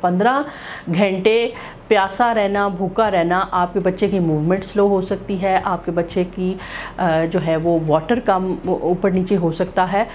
15 घंटे प्यासा रहना, भूखा रहना, आपके बच्चे की मूवमेंट स्लो हो सकती है, आपके बच्चे की जो है वो वाटर कम ऊपर नीचे हो सकता है।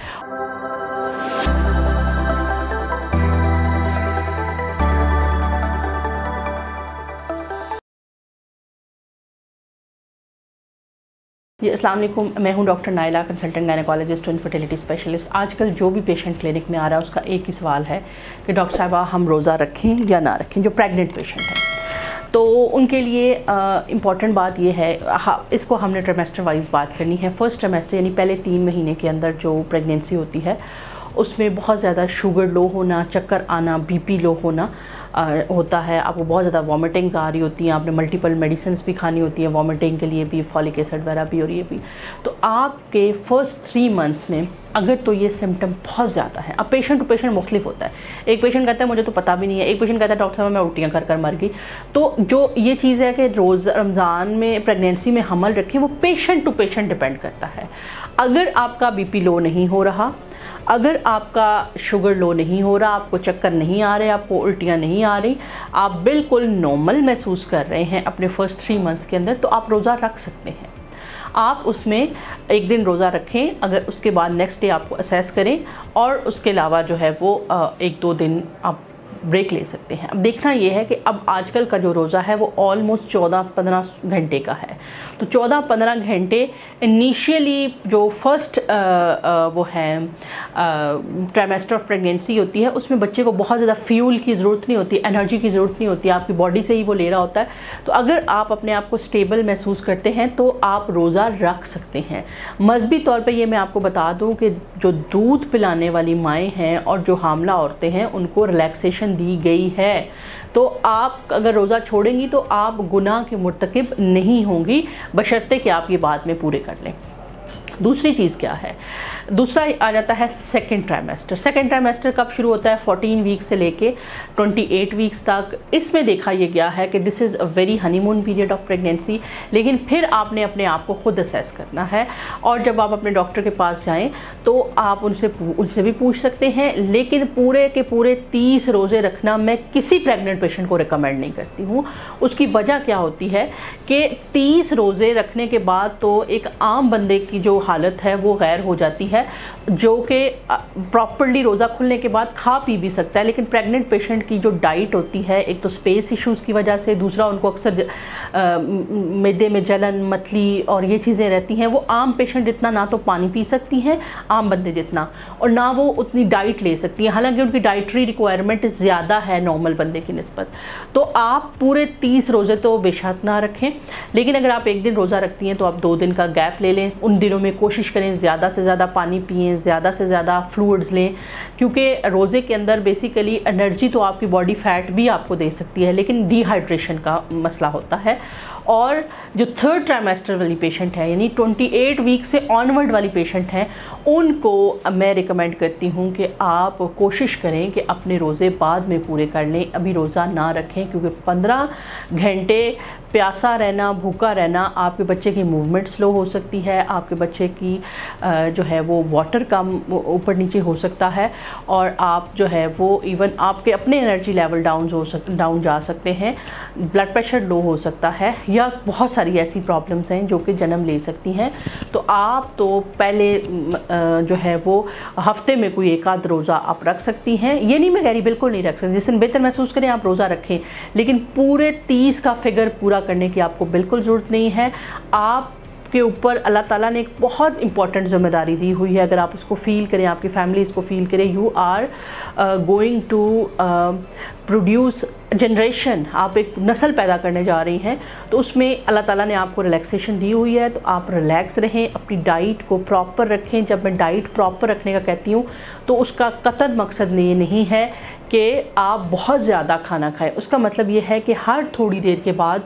जी अस्सलाम वालेकुम, मैं हूं डॉक्टर नाइला, कंसल्टेंट गायनेकोलॉजिस्ट और इनफर्टिलिटी स्पेशलिस्ट। आजकल जो भी पेशेंट क्लिनिक में आ रहा है उसका एक ही सवाल है कि डॉक्टर साहिबा हम रोज़ा रखें या ना रखें, जो प्रेग्नेंट पेशेंट है। तो उनके लिए इम्पॉर्टेंट बात ये है, इसको हमने ट्रिमेस्टर वाइज बात करनी है। फर्स्ट ट्रिमेस्टर यानी पहले 3 महीने के अंदर जो प्रेगनेंसी होती है उसमें बहुत ज़्यादा शुगर लो होना, चक्कर आना, बीपी लो होना होता है। आपको बहुत ज़्यादा वॉमिटिंग्स आ रही होती हैं, आपने मल्टीपल मेडिसिन्स भी खानी होती हैं वॉमिटिंग के लिए भी, फॉलिक एसिड वगैरह भी और ये भी। तो आपके फर्स्ट 3 मंथ्स में अगर तो ये सिम्टम बहुत ज़्यादा है, अब पेशेंट टू पेशेंट मुख्तलिफ होता है। एक पेशेंट कहता है मुझे तो पता भी नहीं है, एक पेशेंट कहता है डॉक्टर साहब मैं उल्टियाँ कर मर गई। तो जो ये चीज़ है कि रमज़ान में प्रेगनेंसी में हमल रखें, वो पेशेंट टू पेशेंट डिपेंड करता है। अगर आपका बीपी लो नहीं हो रहा, अगर आपका शुगर लो नहीं हो रहा, आपको चक्कर नहीं आ रहे, आपको उल्टियाँ नहीं आ रही, आप बिल्कुल नॉर्मल महसूस कर रहे हैं अपने फर्स्ट 3 मंथ्स के अंदर, तो आप रोज़ा रख सकते हैं। आप उसमें एक दिन रोज़ा रखें, अगर उसके बाद नेक्स्ट डे आपको असेस करें, और उसके अलावा जो है वो 1-2 दिन आप ब्रेक ले सकते हैं। अब देखना ये है कि अब आजकल का जो रोज़ा है वो ऑलमोस्ट 14-15 घंटे का है। तो 14-15 घंटे इनिशियली जो फर्स्ट वो है ट्राइमेस्टर ऑफ प्रेगनेंसी होती है, उसमें बच्चे को बहुत ज़्यादा फ्यूल की ज़रूरत नहीं होती, एनर्जी की ज़रूरत नहीं होती, आपकी बॉडी से ही वो ले रहा होता है। तो अगर आप अपने आप को स्टेबल महसूस करते हैं तो आप रोज़ा रख सकते हैं। मजहबी तौर पे ये मैं आपको बता दूं कि जो दूध पिलाने वाली माएँ हैं और जो हामला औरतें हैं उनको रिलैक्सेशन दी गई है। तो आप अगर रोज़ा छोड़ेंगी तो आप गुनाह के मुर्तकिब नहीं होंगी, बशर्ते कि आप ये बाद में पूरे कर लें। दूसरी चीज़ क्या है, दूसरा आ जाता है सेकंड ट्राइमेस्टर। सेकंड ट्राइमेस्टर कब शुरू होता है? 14 वीक्स से लेके 28 वीक्स तक। इसमें देखा ये गया है कि this is a very honeymoon period of pregnancy, लेकिन फिर आपने अपने आप को खुद असेस करना है। और जब आप अपने डॉक्टर के पास जाएं तो आप उनसे भी पूछ सकते हैं, लेकिन पूरे के पूरे 30 रोज़े रखना मैं किसी प्रेग्नेंट पेशेंट को रिकमेंड नहीं करती हूँ। उसकी वजह क्या होती है कि 30 रोज़े रखने के बाद तो एक आम बंदे की जो हालत है वो गैर हो जाती है, जो कि प्रॉपर्ली रोज़ा खुलने के बाद खा पी भी सकता है। लेकिन प्रेग्नेंट पेशेंट की जो डाइट होती है, एक तो स्पेस इश्यूज़ की वजह से, दूसरा उनको अक्सर मैदे में जलन, मतली और ये चीज़ें रहती हैं। वो आम पेशेंट जितना ना तो पानी पी सकती हैं आम बंदे जितना, और ना वो उतनी डाइट ले सकती हैं, हालांकि उनकी डाइटरी रिक्वायरमेंट ज़्यादा है नॉर्मल बंदे की निस्बत। तो आप पूरे 30 रोज़े तो बेशक ना रखें, लेकिन अगर आप एक दिन रोज़ा रखती हैं तो आप 2 दिन का गैप ले लें। उन दिनों में कोशिश करें ज़्यादा से ज़्यादा पानी पिएं, ज़्यादा से ज़्यादा फ्लूइड्स लें, क्योंकि रोज़े के अंदर बेसिकली एनर्जी तो आपकी बॉडी फैट भी आपको दे सकती है, लेकिन डिहाइड्रेशन का मसला होता है। और जो थर्ड ट्राइमेस्टर वाली पेशेंट है, यानी 28 वीक से ऑनवर्ड वाली पेशेंट हैं, उनको मैं रिकमेंड करती हूँ कि आप कोशिश करें कि अपने रोज़े बाद में पूरे कर लें, अभी रोज़ा ना रखें, क्योंकि 15 घंटे प्यासा रहना, भूखा रहना, आपके बच्चे की मूवमेंट स्लो हो सकती है, आपके बच्चे की जो है वो वाटर कम ऊपर नीचे हो सकता है, और आप जो है वो इवन आपके अपने एनर्जी लेवल डाउन जा सकते हैं, ब्लड प्रेशर लो हो सकता है, या बहुत सारी ऐसी प्रॉब्लम्स हैं जो कि जन्म ले सकती हैं। तो आप तो पहले जो है वो हफ्ते में कोई 1-आध रोज़ा आप रख सकती हैं। ये नहीं मैं कह रही बिल्कुल नहीं रख सकती, जिस दिन बेहतर महसूस करें आप रोज़ा रखें, लेकिन पूरे 30 का फिगर पूरा करने की आपको बिल्कुल ज़रूरत नहीं है। आप के ऊपर अल्लाह ताला ने एक बहुत इंपॉर्टेंट ज़िम्मेदारी दी हुई है। अगर आप इसको फ़ील करें, आपकी फैमिली इसको फ़ील करे, you are going to produce generation, आप एक नस्ल पैदा करने जा रही हैं, तो उसमें अल्लाह ताला ने आपको रिलैक्सेशन दी हुई है। तो आप रिलैक्स रहें, अपनी डाइट को प्रॉपर रखें। जब मैं डाइट प्रॉपर रखने का कहती हूँ तो उसका कतई मकसद ये नहीं है कि आप बहुत ज़्यादा खाना खाएं। उसका मतलब ये है कि हर थोड़ी देर के बाद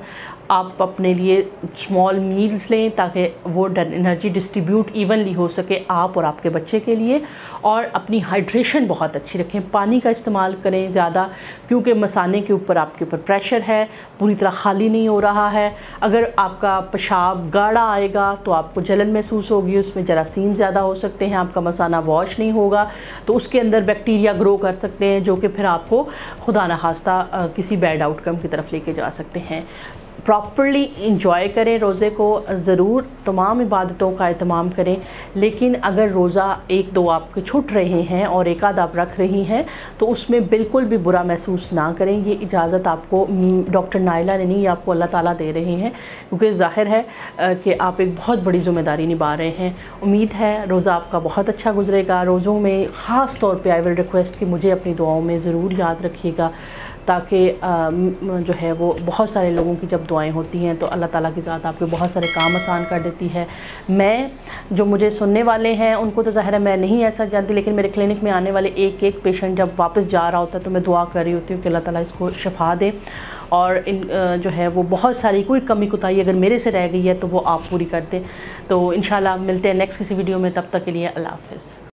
आप अपने लिए स्मॉल मील्स लें ताकि वो एनर्जी डिस्ट्रीब्यूट इवनली हो सके आप और आपके बच्चे के लिए। और अपनी हाइड्रेशन बहुत अच्छी रखें, पानी का इस्तेमाल करें ज़्यादा, क्योंकि मसाने के ऊपर आपके ऊपर प्रेशर है, पूरी तरह खाली नहीं हो रहा है। अगर आपका पेशाब गाढ़ा आएगा तो आपको जलन महसूस होगी, उसमें जरासीम ज़्यादा हो सकते हैं, आपका मसाना वॉश नहीं होगा तो उसके अंदर बैक्टीरिया ग्रो कर सकते हैं जो कि फिर आपको खुदा न खास्ता किसी बैड आउटकम की तरफ लेके जा सकते हैं। प्रॉपरली इंजॉय करें रोज़े को, ज़रूर तमाम इबादतों का एहतमाम करें, लेकिन अगर रोज़ा एक दो आपके छूट रहे हैं और एक आध आप रख रही हैं तो उसमें बिल्कुल भी बुरा महसूस ना करें। ये इजाज़त आपको डॉक्टर नाइला ने नहीं, आपको अल्लाह ताला दे रहे हैं, क्योंकि ज़ाहिर है कि आप एक बहुत बड़ी ज़िम्मेदारी निभा रहे हैं। उम्मीद है रोज़ा आपका बहुत अच्छा गुजरेगा। रोज़ों में ख़ास तौर पे आई विल रिक्वेस्ट कि मुझे अपनी दुआओं में ज़रूर याद रखिएगा, ताकि जो है वो बहुत सारे लोगों की जब दुआएं होती हैं तो अल्लाह ताला की ज़ात आपके बहुत सारे काम आसान कर देती है। मैं जो मुझे सुनने वाले हैं उनको तो ज़ाहिर है मैं नहीं ऐसा जानती, लेकिन मेरे क्लिनिक में आने वाले एक एक पेशेंट जब वापस जा रहा होता है तो मैं दुआ कर रही होती हूँ कि अल्लाह ताला इसको शिफा दे, और इन जो है वो बहुत सारी कोई कमी कोताही अगर मेरे से रह गई है तो वो आप पूरी कर दें। तो इंशाल्लाह मिलते हैं नेक्स्ट किसी वीडियो में, तब तक के लिए अल्लाह हाफ़िज़।